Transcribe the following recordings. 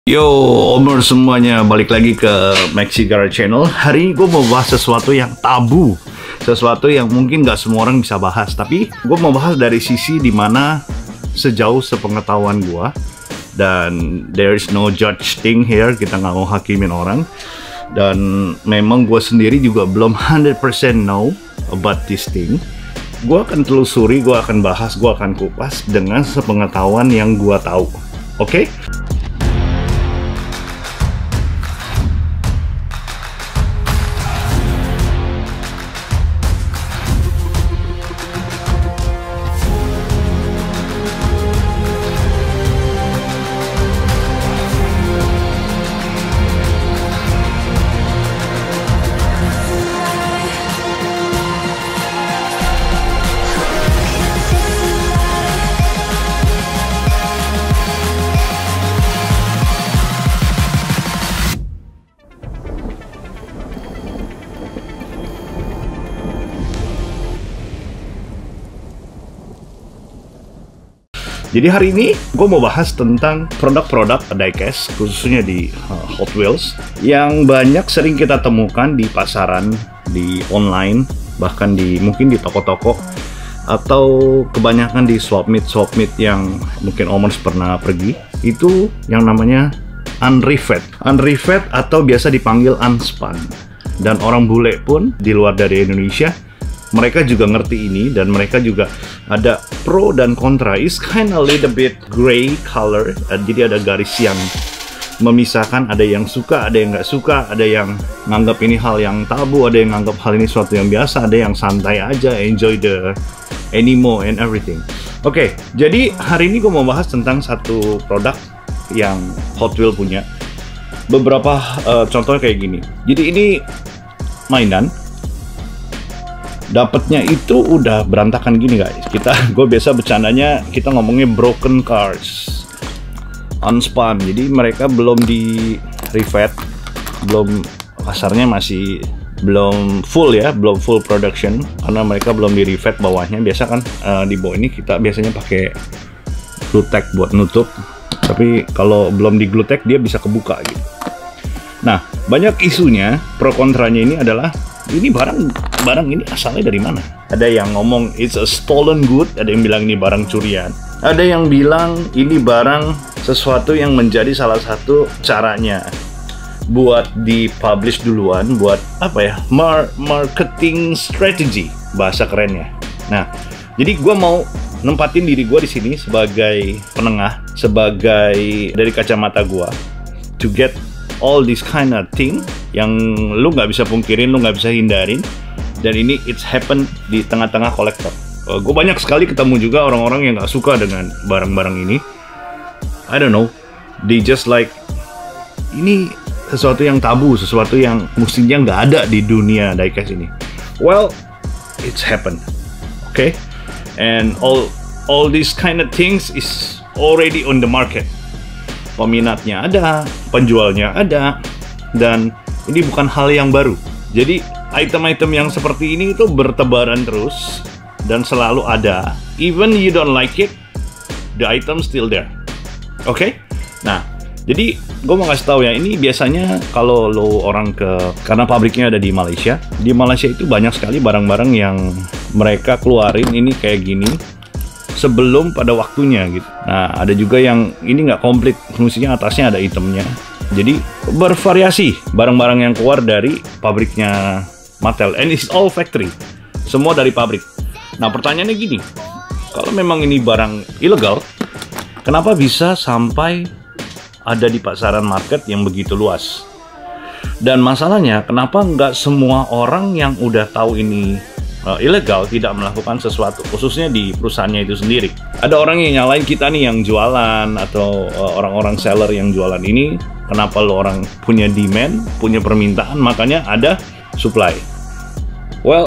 Yo, Omer semuanya, balik lagi ke Maxi Garage Channel. Hari ini gue mau bahas sesuatu yang tabu, sesuatu yang mungkin gak semua orang bisa bahas. Tapi gue mau bahas dari sisi dimana sejauh sepengetahuan gue, dan there is no judge thing here, kita nggak mau hakimin orang. Dan memang gue sendiri juga belum 100% know about this thing. Gue akan telusuri, gue akan bahas, gue akan kupas dengan sepengetahuan yang gue tahu. Oke? Jadi hari ini gue mau bahas tentang produk-produk diecast, khususnya di Hot Wheels, yang banyak sering kita temukan di pasaran, di online, bahkan mungkin di toko-toko, atau kebanyakan di swap meet yang mungkin Omers pernah pergi. Itu yang namanya unrivet atau biasa dipanggil unspun. Dan orang bule pun di luar dari Indonesia, mereka juga ngerti ini, dan mereka juga ada pro dan kontra. It's kind of little bit gray color, jadi ada garis yang memisahkan. Ada yang suka, ada yang nggak suka, ada yang nganggap ini hal yang tabu, ada yang nganggap hal ini sesuatu yang biasa, ada yang santai aja, enjoy the animo and everything. Oke, jadi hari ini gue mau bahas tentang satu produk yang Hot Wheels punya. Beberapa contohnya kayak gini. Jadi ini mainan. Dapatnya itu udah berantakan gini guys. Gue biasa bercandanya, kita ngomongnya broken cars, unspun. Jadi mereka belum di revet, belum, kasarnya masih belum full ya, belum full production, karena mereka belum di revet bawahnya. Biasa kan di bawah ini kita biasanya pakai glue tack buat nutup, tapi kalau belum di glue tack dia bisa kebuka gitu. Nah, banyak isunya, pro kontranya ini adalah, ini barang ini asalnya dari mana? Ada yang ngomong it's a stolen good, ada yang bilang ini barang curian, ada yang bilang ini barang sesuatu yang menjadi salah satu caranya buat dipublish duluan, buat apa ya, marketing strategy bahasa kerennya. Nah, jadi gue mau nempatin diri gue di sini sebagai penengah, sebagai dari kacamata gue, to get all this kind of thing yang lu nggak bisa pungkirin, lu nggak bisa hindarin, dan ini it's happen di tengah-tengah kolektor. Gue banyak sekali ketemu juga orang-orang yang nggak suka dengan barang-barang ini. I don't know, they just like, ini sesuatu yang tabu, sesuatu yang mestinya nggak ada di dunia diecast ini. Well, it's happen, okay? And all these kind of things is already on the market. Peminatnya ada, penjualnya ada, dan ini bukan hal yang baru. Jadi item-item yang seperti ini itu bertebaran terus dan selalu ada. Even you don't like it, the item still there. Oke? Nah, jadi gue mau kasih tahu ya, ini biasanya kalau lo orang karena pabriknya ada di Malaysia itu banyak sekali barang-barang yang mereka keluarin ini kayak gini sebelum pada waktunya gitu. Nah, ada juga yang ini nggak komplit, fungsinya atasnya ada itemnya. Jadi bervariasi barang-barang yang keluar dari pabriknya Mattel, and it's all factory, semua dari pabrik. Nah, pertanyaannya gini, kalau memang ini barang ilegal, kenapa bisa sampai ada di pasaran market yang begitu luas? Dan masalahnya, kenapa nggak semua orang yang udah tahu ini ilegal tidak melakukan sesuatu, khususnya di perusahaannya itu sendiri? Ada orang yang nyalain kita nih yang jualan, atau orang-orang seller yang jualan ini, kenapa lo orang punya demand, punya permintaan, makanya ada supply. Well,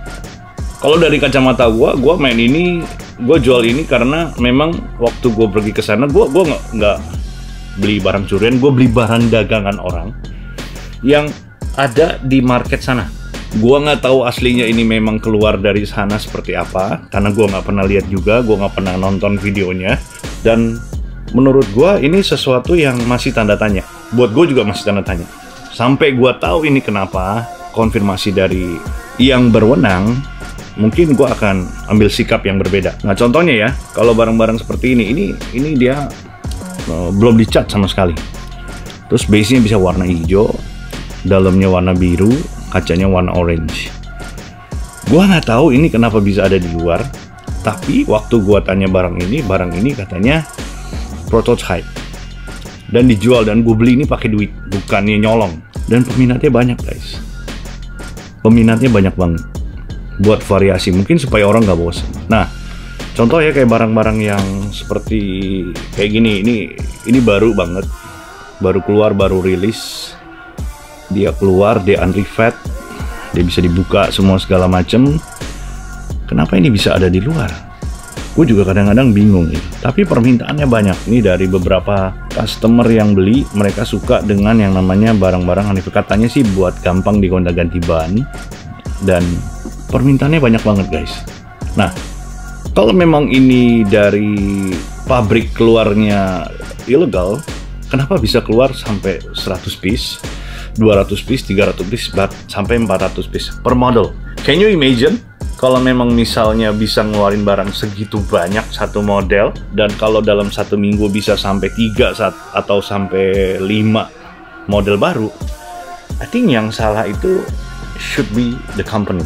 kalau dari kacamata gue main ini, gue jual ini karena memang waktu gue pergi ke sana, gue nggak beli barang curian, gue beli barang dagangan orang yang ada di market sana. Gua nggak tahu aslinya ini memang keluar dari sana seperti apa, karena gua nggak pernah lihat juga, gua nggak pernah nonton videonya. Dan menurut gua ini sesuatu yang masih tanda tanya. Buat gua juga masih tanda tanya. Sampai gua tahu ini kenapa, konfirmasi dari yang berwenang, mungkin gua akan ambil sikap yang berbeda. Nah, contohnya ya, kalau barang-barang seperti ini dia belum dicat sama sekali. Terus base-nya bisa warna hijau, dalamnya warna biru, kacanya warna orange. Gua nggak tahu ini kenapa bisa ada di luar, tapi waktu gua tanya barang ini katanya prototype dan dijual, dan gue beli ini pakai duit, bukannya nyolong. Dan peminatnya banyak guys, peminatnya banyak banget buat variasi, mungkin supaya orang nggak bosan. Nah, contoh ya kayak barang-barang yang seperti kayak gini, ini baru banget, baru keluar, baru rilis. Dia keluar, dia unrivet, dia bisa dibuka semua segala macem. Kenapa ini bisa ada di luar? Gue juga kadang-kadang bingung gitu. Tapi permintaannya banyak. Ini dari beberapa customer yang beli, mereka suka dengan yang namanya barang-barang unrivet. Katanya sih buat gampang digonta-ganti ban, dan permintaannya banyak banget guys. Nah, kalau memang ini dari pabrik keluarnya ilegal, kenapa bisa keluar sampai 100 piece, 200 piece, 300 piece, sampai 400 piece per model? Can you imagine kalau memang misalnya bisa ngeluarin barang segitu banyak satu model, dan kalau dalam satu minggu bisa sampai 3 atau sampai 5 model baru? I think yang salah itu should be the company,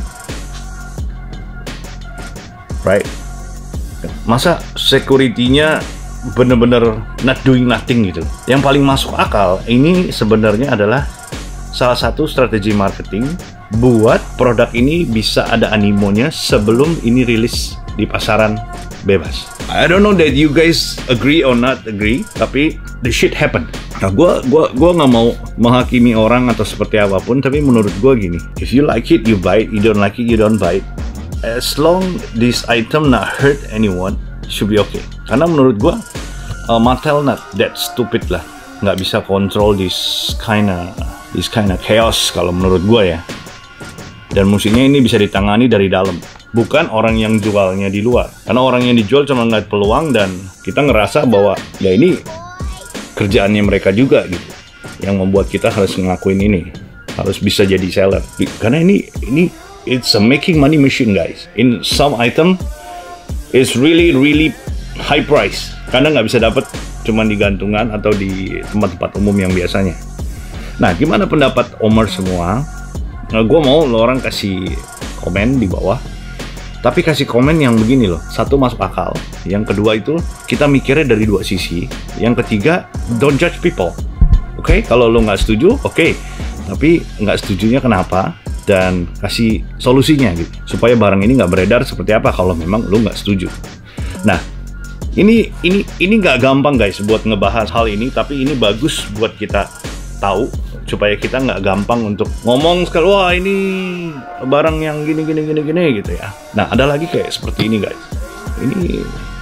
right? Masa security-nya bener-bener not doing nothing gitu. Yang paling masuk akal ini sebenarnya adalah salah satu strategi marketing buat produk ini bisa ada animonya sebelum ini rilis di pasaran bebas. I don't know that you guys agree or not agree, tapi the shit happen. Nah, gua nggak mau menghakimi orang atau seperti apapun, tapi menurut gua gini, if you like it, you buy it. You don't like it, you don't buy it. As long this item not hurt anyone, should be okay. Karena menurut gua, Mattel not that stupid lah, nggak bisa kontrol this kind of chaos kalau menurut gua ya. Dan musiknya ini bisa ditangani dari dalam, bukan orang yang jualnya di luar. Karena orang yang dijual cuma ngeliat peluang, dan kita ngerasa bahwa ya ini kerjaannya mereka juga gitu, yang membuat kita harus ngelakuin ini, harus bisa jadi seller. Karena ini it's a making money machine guys. In some item it's really high price, karena nggak bisa dapat cuma di gantungan atau di tempat-tempat umum yang biasanya. Nah, gimana pendapat Omer semua? Nah, gue mau lo orang kasih komen di bawah, tapi kasih komen yang begini loh. Satu, masuk akal. Yang kedua itu kita mikirnya dari dua sisi. Yang ketiga, don't judge people. Oke? Kalau lo nggak setuju, oke. Tapi nggak setujunya kenapa? Dan kasih solusinya gitu, supaya barang ini nggak beredar seperti apa kalau memang lo nggak setuju. Nah, ini nggak gampang guys buat ngebahas hal ini, tapi ini bagus buat kita tahu, supaya kita nggak gampang untuk ngomong sekali, wah ini barang yang gini gitu ya. Nah, ada lagi kayak seperti ini guys. Ini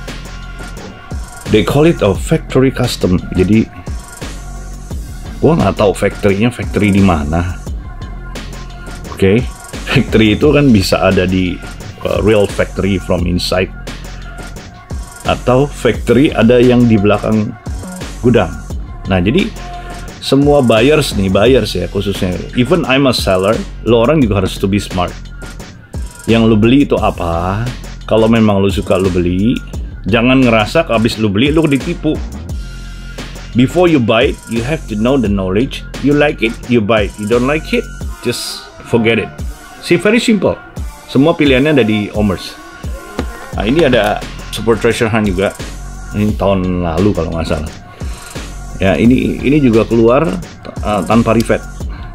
they call it a factory custom. Jadi gua nggak tahu factory di mana. Oke, factory itu kan bisa ada di real factory from inside, atau factory ada yang di belakang gudang. Nah, jadi semua buyers ya khususnya, even I'm a seller, lo orang juga harus to be smart. Yang lo beli itu apa? Kalau memang lo suka lo beli, jangan ngerasa habis lo beli lo ditipu. Before you buy it, you have to know the knowledge. You like it, you buy it. You don't like it, just forget it. See, very simple. Semua pilihannya ada di Omers. Nah, ini ada Super Treasure Hunt juga. Ini tahun lalu kalau nggak salah. Ya, ini juga keluar tanpa rivet.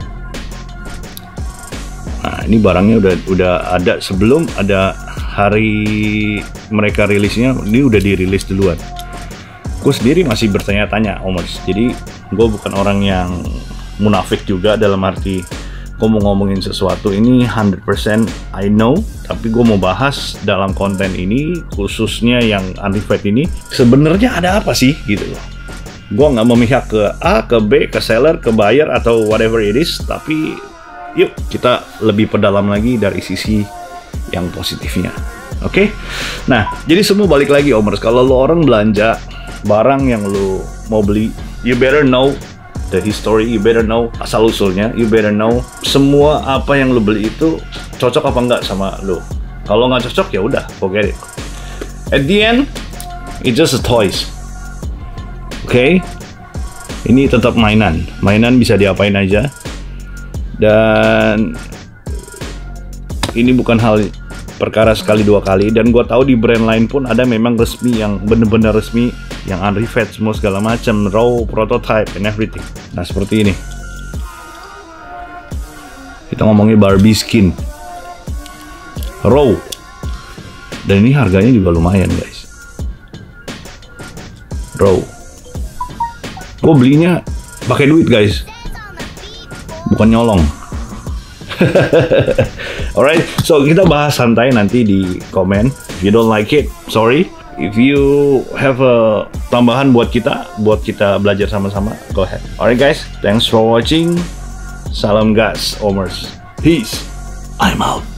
Nah, ini barangnya udah ada sebelum ada hari mereka rilisnya. Ini udah dirilis duluan. Gue sendiri masih bertanya-tanya Omers. Jadi gue bukan orang yang munafik juga, dalam arti gue mau ngomongin sesuatu ini 100% I know, tapi gue mau bahas dalam konten ini, khususnya yang unrivet ini, sebenarnya ada apa sih gitu loh. Gue nggak memihak ke A, ke B, ke seller, ke buyer, atau whatever it is, tapi yuk kita lebih perdalam lagi dari sisi yang positifnya. Oke? Nah, jadi semua balik lagi Omers, kalau lo orang belanja barang yang lu mau beli, you better know the history, you better know asal-usulnya, you better know semua apa yang lu beli itu cocok apa enggak sama lu. Kalau nggak cocok ya udah, forget it. At the end, it's just a toys. Oke? Ini tetap mainan. Mainan bisa diapain aja. Dan ini bukan hal perkara sekali dua kali. Dan gue tahu di brand lain pun ada memang resmi yang bener-bener resmi, yang unrevet semua segala macam, raw, prototype, and everything. Nah seperti ini. Kita ngomongin Barbie skin raw. Dan ini harganya juga lumayan guys. Raw. Gue belinya pakai duit guys, bukan nyolong. Alright, so kita bahas santai nanti di komen. If you don't like it, sorry. If you have a tambahan buat kita belajar sama-sama, go ahead. Alright guys, thanks for watching. Salam gas, Omers. Peace. I'm out.